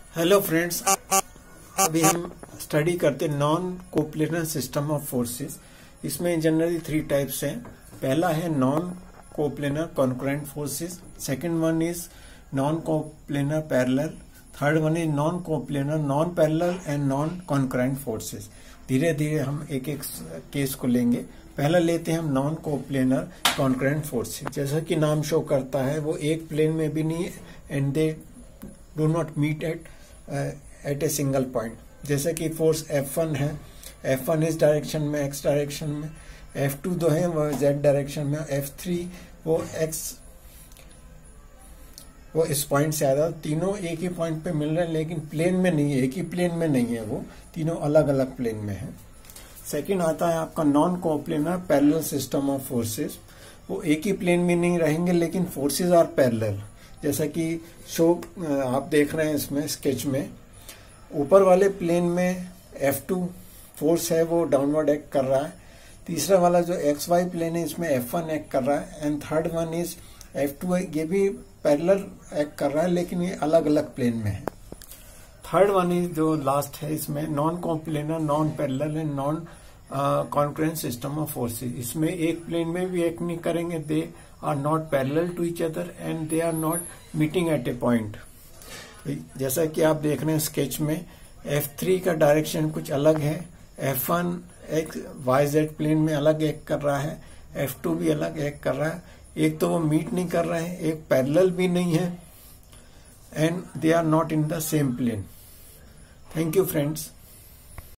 Hello friends, अभी हम study करते non coplanar system of forces. इसमें जनरली 3 टाइप्स हैं। पहला है non coplanar concurrent forces, second one is non coplanar parallel, third one is non coplanar non parallel and non concurrent forces. धीरे धीरे हम एक एक केस को लेंगे। पहला लेते हैं हम नॉन कोप्लेनर कॉन्करेंट फोर्सेस। जैसा कि नाम शो करता है, वो एक प्लेन में भी नहीं and they do not meet at a single point. जैसे कि फोर्स F1 है, F1 इस डायरेक्शन में, x डायरेक्शन में, F2 जो है वो z डायरेक्शन में, F3 वो इस पॉइंट से आया। तीनों एक ही पॉइंट पे मिल रहे हैं, लेकिन प्लेन में नहीं है, एक ही प्लेन में नहीं है, वो तीनों अलग अलग प्लेन में है। सेकंड आता है आपका non coplanar parallel system of forces. वो एक ही प्लेन में नहीं रहेंगे, लेकिन फोर्सेस आर पैरेलल। जैसा कि शो आप देख रहे हैं इसमें स्केच में, ऊपर वाले प्लेन में F2 फोर्स है, वो डाउनवर्ड एक्ट कर रहा है। तीसरा वाला जो XY प्लेन है, इसमें F1 एक्ट कर रहा है and third one is F2 है, ये भी पैरेलल एक्ट कर रहा है, लेकिन ये अलग अलग प्लेन में है। थर्ड वन इज जो लास्ट है, इसमें non coplanar non parallel and non concurrent system of forces. इसमें एक प्लेन में भी एक्ट नहीं करेंगे, they are not parallel to each other and they are not meeting at a point. जैसा कि आप देख रहे हैं स्केच में, F3 का डायरेक्शन कुछ अलग है, F1 YZ प्लेन में अलग एक्ट कर रहा है, F2 भी अलग एक्ट कर रहा है। एक तो वो मीट नहीं कर रहे हैं, एक पैरेलल भी नहीं है, and they are not in the same plane. Thank you friends.